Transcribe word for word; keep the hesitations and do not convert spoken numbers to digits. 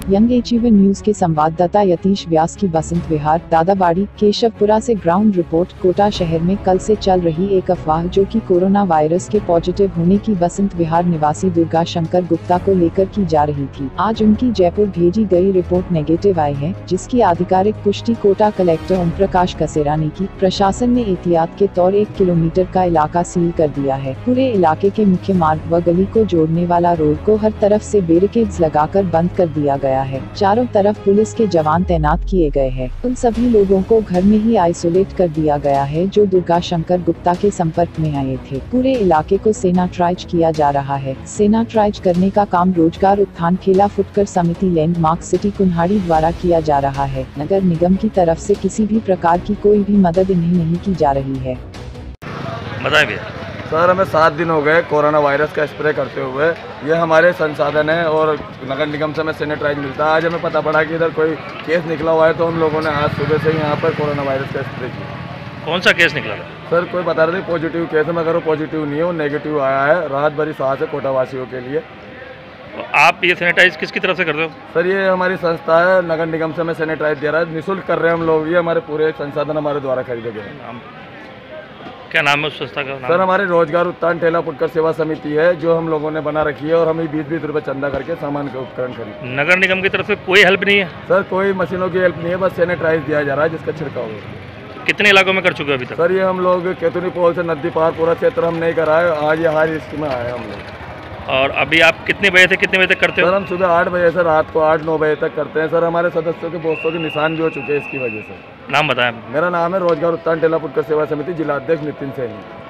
Young achiever news के संवाददाता यतीश व्यास की बसंत विहार दादाबाड़ी केशवपुरा से ग्राउंड रिपोर्ट। कोटा शहर में कल से चल रही एक अफवाह जो कि कोरोना वायरस के पॉजिटिव होने की बसंत विहार निवासी दुर्गा शंकर गुप्ता को लेकर की जा रही थी। आज उनकी जयपुर भेजी गई रिपोर्ट नेगेटिव आई है, जिसकी आधिकारिक पुष्टि कोटा कलेक्टर ओम प्रकाश कसेरा ने की। प्रशासन ने एहतियात के तौर एक किलोमीटर का इलाका सील कर दिया है। पूरे इलाके के मुख्य मार्ग व गली को जोड़ने वाला रोड को हर तरफ से बैरिकेड्स लगाकर बंद कर दिया गया है। चारों तरफ पुलिस के जवान तैनात किए गए हैं। उन सभी लोगों को घर में ही आइसोलेट कर दिया गया है जो दुर्गा शंकर गुप्ता के संपर्क में आए थे। पूरे इलाके को सैनिटाइज किया जा रहा है। सैनिटाइज करने का काम रोजगार उत्थान खेला फुटकर समिति लैंडमार्क सिटी कुन्हाड़ी द्वारा किया जा रहा है। नगर निगम की तरफ से किसी भी प्रकार की कोई भी मदद इन्हें नहीं की जा रही है। बताएं भैया। सर, हमें सात दिन हो गए कोरोना वायरस का स्प्रे करते हुए। ये हमारे संसाधन है और नगर निगम से हमें सैनिटाइज मिलता है। आज हमें पता पड़ा कि इधर कोई केस निकला हुआ है, तो हम लोगों ने आज सुबह से ही यहाँ पर कोरोना वायरस का स्प्रे किया। कौन सा केस निकला था? सर, कोई बता रहे थे पॉजिटिव केस है, मगर वो पॉजिटिव नहीं है, वो नेगेटिव आया है। राहत भरी सांस है कोटावासियों के लिए। तो आप ये सैनिटाइज किसकी तरफ से करते हो? सर, ये हमारी संस्था है, नगर निगम से हमें सैनिटाइज दे रहा है, निःशुल्क कर रहे हैं हम लोग। ये हमारे पूरे संसाधन हमारे द्वारा खरीदे गए हैं। क्या नाम है उस संस्था का? नाम? सर, हमारे रोजगार उत्थान ठेला फुटकर सेवा समिति है, जो हम लोगों ने बना रखी है, और हमें बीस बीस रुपए चंदा करके सामान के उपकरण खरीद। नगर निगम की तरफ से कोई हेल्प नहीं है? सर, कोई मशीनों की हेल्प नहीं है, बस सैनिटाइज दिया जा रहा है जिसका छिड़काव है। कितने इलाकों में कर चुके हो अभी तक? सर, ये हम लोग केतुनी पोल से नदी पार पूरा क्षेत्र हम नहीं कराए। आज ये हाई रिस्क में आए हम लोग। और अभी आप कितने बजे से कितने बजे तक करते हो? सर, हम सुबह आठ बजे से रात को आठ नौ बजे तक करते हैं। सर, हमारे सदस्यों के दोस्तों के निशान भी हो चुके हैं इसकी वजह से। नाम बताएं। मेरा नाम है रोजगार उत्थान ठेला फुटकर सेवा समिति जिला अध्यक्ष नितिन सैनी।